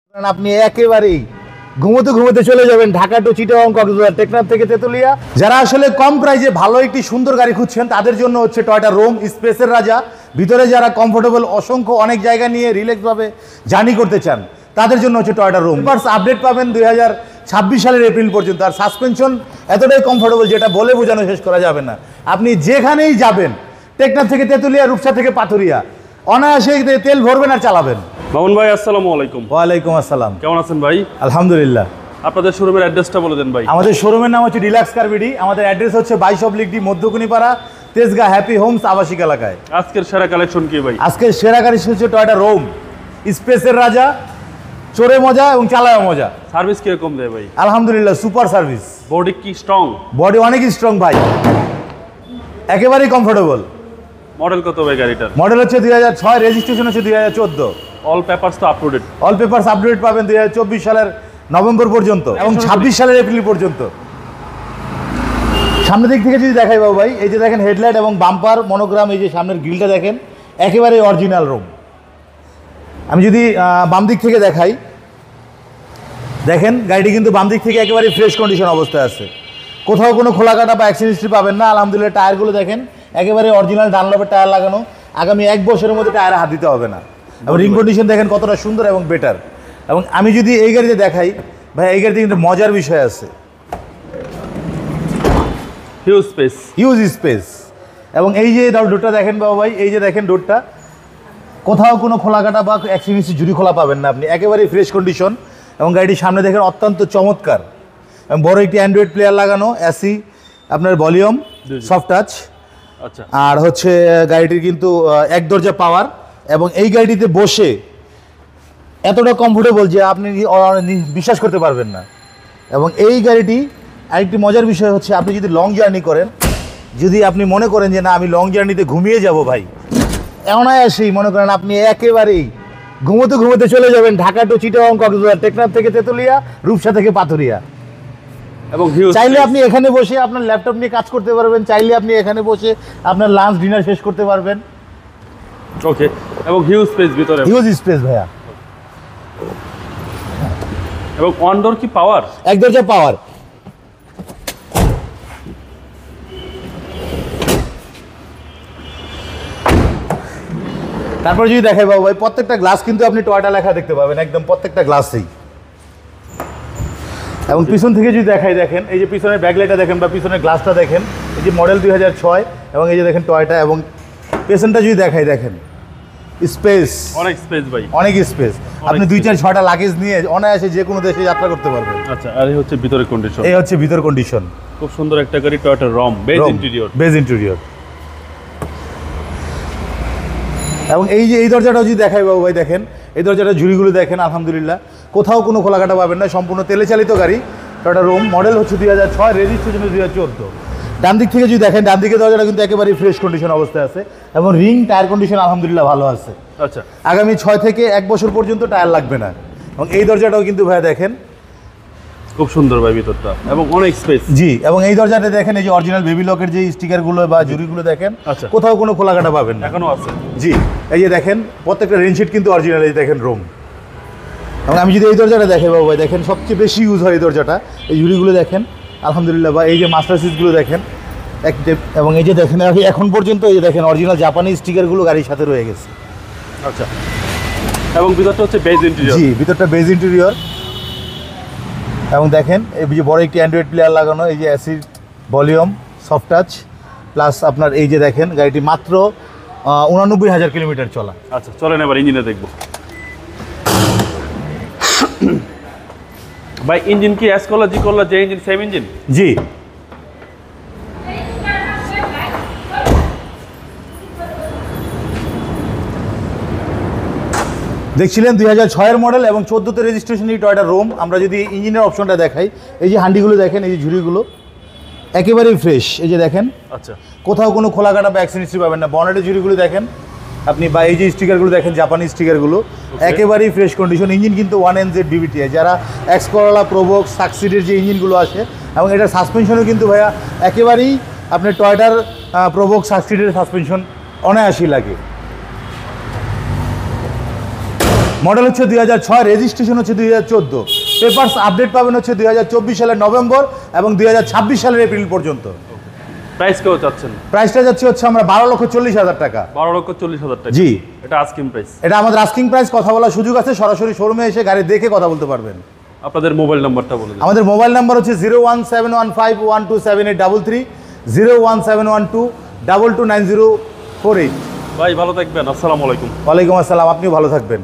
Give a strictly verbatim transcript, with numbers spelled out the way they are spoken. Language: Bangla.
আপনি একেবারেই ঘুমোতে ঘুমোতে চলে যাবেন ঢাকা টু চিটাগং কক্সবাজার টেকনাফ থেকে তেতুলিয়া। যারা আসলে কম প্রাইসে ভালো একটি সুন্দর গাড়ি খুঁজছেন তাদের জন্য হচ্ছে টয়োটা রোম, স্পেসের রাজা। ভিতরে যারা কমফোর্টেবল অসংখ্য অনেক জায়গা নিয়ে রিল্যাক্সভাবে জার্নি করতে চান তাদের জন্য হচ্ছে টয়োটা রোম। ফার্স্ট আপডেট পাবেন দুই হাজার ছাব্বিশ সালের এপ্রিল পর্যন্ত। আর সাসপেনশন এতটাই কমফোর্টেবল যেটা বলে বোঝানো শেষ করা যাবে না। আপনি যেখানেই যাবেন, টেকনাফ থেকে তেতুলিয়া, রূপসা থেকে পাথুরিয়া, অনায়াসে তেল ভরবেন আর চালাবেন। মামুন ভাই, আসসালামু আলাইকুম। ওয়ালাইকুম আসসালাম। কেমন আছেন ভাই? আলহামদুলিল্লাহ। আপনাদের শোরুমের অ্যাড্রেসটা বলে দেন ভাই। আমাদের শোরুমের নাম হচ্ছে ডিলাক্স কার বিডি। আমাদের অ্যাড্রেস হচ্ছে বাইশ oblique D, Madhyakunipara, Tejgaon happy homes আবাসিক এলাকায়। আজকের সেরা কালেকশন কি ভাই? আজকের সেরা গাড়ি হচ্ছে টয়োটা রোম, স্পেসের রাজা, চড়ে মজা এবং চালায় মজা। সার্ভিস কিরকম দেয় ভাই? আলহামদুলিল্লাহ, সুপার সার্ভিস। বডি কি স্ট্রং? বডি অনেক স্ট্রং ভাই, একেবারেই কমফোর্টেবল। মডেল কত ভাই গাড়িটার? মডেল হচ্ছে দুই হাজার ছয়, রেজিস্ট্রেশন হচ্ছে দুই হাজার চোদ্দ। অল পেপারস তো আপলোডেড? অল পেপারস আপডেট পাবেন দুই হাজার চব্বিশ সালের নভেম্বর পর্যন্ত এবং ছাব্বিশ সালের এপ্রিল পর্যন্ত। সামনের দিক থেকে যদি দেখাই বাবু ভাই, এই যে দেখেন হেডলাইট এবং বাম্পার মনোগ্রাম, এই যে সামনের গ্রিলটা দেখেন একেবারে অরিজিনাল রোম। আমি যদি বাম দিক থেকে দেখাই, দেখেন গাড়িটি কিন্তু বাম দিক থেকে একেবারে ফ্রেশ কন্ডিশন অবস্থায় আছে। কোথাও কোনো খোলা কাটা বা অ্যাক্সিডেন্ট হিস্ট্রি পাবেন না। আলহামদুলিল্লাহ, টায়ারগুলো দেখেন একেবারে অরিজিনাল ডানলপের টায়ার লাগানো। আগামী এক বছরের মধ্যে টায়ারে হাত দিতে হবে না। এবং রিং কন্ডিশন দেখেন কতটা সুন্দর এবং বেটার। এবং আমি যদি এই গাড়িতে দেখাই ভাই, এই গাড়িতে কিন্তু মজার বিষয় আছে, হিউজ স্পেস, হিউজ স্পেস। এবং এই যে ডোরটা দেখেন বাবু ভাই, এই যে দেখেন ডোরটা, কোথাও কোনো খোলা কাটা বা অ্যাক্সিডেন্ট জুড়ি খোলা পাবেন না আপনি, একেবারেই ফ্রেশ কন্ডিশন। এবং গাড়িটির সামনে দেখেন অত্যন্ত চমৎকার এবং বড় একটি অ্যান্ড্রয়েড প্লেয়ার লাগানো, এসি, আপনার ভলিউম, সফট টাচ। আচ্ছা। আর হচ্ছে গাড়িটির কিন্তু এক দরজা পাওয়ার। এবং এই গাড়িটিতে বসে এতটা কমফোর্টেবল যে আপনি বিশ্বাস করতে পারবেন না। এবং এই গাড়িটি আরেকটি মজার বিষয় হচ্ছে, আপনি যদি লং জার্নি করেন, যদি আপনি মনে করেন যে না আমি লং জার্নিতে ঘুমিয়ে যাব ভাই, অনায়াসেই মনে করেন আপনি একেবারেই ঘুমোতে ঘুমোতে চলে যাবেন ঢাকা টু চিটাগং কক্সবাজার, টেকনাফ থেকে তেতুলিয়া, রূপসা থেকে পাথুরিয়া। এবং হিউজ চাইলে আপনি এখানে বসে আপনার ল্যাপটপ নিয়ে কাজ করতে পারবেন, চাইলে আপনি এখানে বসে আপনার লাঞ্চ ডিনার শেষ করতে পারবেন। ওকে। এবং হিউজ স্পেস ভিতরে, হিউজ স্পেস ভাইয়া। এবং ওয়ান ডোর কি পাওয়ার? এক দরজা পাওয়ার। তারপর যদি দেখাই বাবু ভাই, প্রত্যেকটা গ্লাস কিন্তু আপনি টয়োটা লেখা দেখতে পাবেন, একদম প্রত্যেকটা গ্লাসেই। এবং পিছন থেকে যদি দেখাই, দেখেন এই যে পিছনের ব্যাকলাইটটা দেখেন বা পিছনের গ্লাসটা দেখেন, এই যে মডেল দুই হাজার ছয় এবং এই যে দেখেন টয়োটা। এবং পেছনটা যদি দেখাই, দেখেন স্পেস, অনেক স্পেস ভাই, অনেক স্পেস। আপনি দুই চার ছয়টা লাগেজ নিয়ে অনায়াসে যে কোনো দেশে যাত্রা করতে পারবেন। আচ্ছা। আর এই হচ্ছে ভিতরের কন্ডিশন, এই হচ্ছে ভিতর কন্ডিশন। খুব সুন্দর একটা গাড়ি, Toyota Raum, beige interior, beige interior. এবং এই যে এই দরজাটাও যদি দেখাই বাবু ভাই, দেখেন এই দরজাটা ঝুড়িগুলো দেখেন, আলহামদুলিল্লাহ কোথাও কোনো খোলা কাটা পাবেন না। সম্পূর্ণ তেলে চালিত গাড়ি, টয়োটা রোম, মডেল হচ্ছে দুই হাজার ছয়, রেজিস্ট্রেশন দুই হাজার চোদ্দো। ডান দিক থেকে যদি দেখেন, ডান দিকের দরজাটা কিন্তু একেবারে ফ্রেশ কন্ডিশন অবস্থায় আছে এবং রিং টায়ার কন্ডিশন আলহামদুলিল্লাহ ভালো আছে। আচ্ছা। আগামী ছয় থেকে এক বছর পর্যন্ত টায়ার লাগবে না। এবং এই দরজাটাও কিন্তু ভাই দেখেন খুব সুন্দর ভাই ভিতরটা, এবং অনেক স্পেস। জি। এবং এই দরজাটা দেখেন, এই যে অরিজিনাল বেবি লকের যে স্টিকারগুলো বা জুড়িগুলো দেখেন, আচ্ছা, কোথাও কোনো খোলা কাটা পাবেন না, এখনো আছে। জি। এই যে দেখেন প্রত্যেকটা রেনশিট কিন্তু অরিজিনাল, এই দেখেন রোম। এবং আমি যদি এই দরজাটা দেখে বাবু ভাই, দেখেন সবচেয়ে বেশি ইউজ হয় এই দরজাটা, এই জুড়িগুলো দেখেন আলহামদুলিল্লাহ। বা এই যে মাস্টার সিটগুলো দেখেন এক। এবং এই যে দেখেন এখন পর্যন্ত এই যে দেখেন অরিজিনাল জাপানি স্টিকারগুলো গাড়ির সাথে রয়ে গেছে। আচ্ছা। এবং ভিতরটা হচ্ছে বেজ ইন্টেরিয়র। জি, ভিতরটা বেজ ইন্টেরিয়র। এবং দেখেন এই যে বড় একটি অ্যান্ড্রয়েড প্লেয়ার লাগানো, এই যে AC, volume, soft touch, plus আপনার এই যে দেখেন গাড়িটি মাত্র উনানব্বই হাজার কিলোমিটার চলা। আচ্ছা, চলেন এবার ইঞ্জিনে দেখব ভাই। ইঞ্জিন কি এস করলা, জি করলা, যে ইঞ্জিন সেম ইঞ্জিন? জি। দেখছিলেন দুই হাজার ছয়ের মডেল এবং চোদ্দোতে রেজিস্ট্রেশন এই টয়োটা রোম। আমরা যদি ইঞ্জিনের অপশনটা দেখাই, এই যে হান্ডিগুলো দেখেন, এই যে ঝুড়িগুলো একেবারেই ফ্রেশ। এই যে দেখেন, আচ্ছা, কোথাও কোনো খোলা কাটা বা অ্যাক্সিডেন্ট হিস্ট্রি পাবেন না। বনেটের ঝুড়িগুলো দেখেন আপনি, বা এই যে স্টিকারগুলো দেখেন জাপানি স্টিকারগুলো, একেবারেই ফ্রেশ কন্ডিশন। ইঞ্জিন কিন্তু ওয়ান এন জেড বিবিটিআই, যারা এক্স করলা, প্রোবক, সাকসিডের যে ইঞ্জিনগুলো আসে। এবং এটার সাসপেনশনও কিন্তু ভাইয়া একেবারেই আপনার টয়োটার প্রোবক, সাকসিডের সাসপেনশন অনায়াসই লাগে। মডেল হচ্ছে দুই হাজার ছয়, রেজিস্ট্রেশন হচ্ছে দুই হাজার চোদ্দো। পেপারস আপডেট পাবেন হচ্ছে দুই হাজার চব্বিশ সালের নভেম্বর এবং দুই হাজার ছাব্বিশ সালের এপ্রিল পর্যন্ত। প্রাইস কেউ চাচ্ছেন? প্রাইসটা যাচ্ছে হচ্ছে আমরা বারো লক্ষ চল্লিশ হাজার টাকা। বারো লক্ষ চল্লিশ হাজার টাকা। জি, এটা আস্কিং প্রাইস। এটা আমাদের আস্কিং প্রাইস, কথা বলার সুযোগ আছে, সরাসরি শোরুমে এসে গাড়ি দেখে কথা বলতে পারবেন। আপনাদের মোবাইল নাম্বারটা বলে দিন। আমাদের মোবাইল নাম্বার হচ্ছে zero one seven one five one two seven eight double three, zero one seven one two double two nine zero four eight. ভাই ভালো থাকবেন, আসসালামু আলাইকুম। ওয়ালাইকুম আসসালাম, আপনিও ভালো থাকবেন।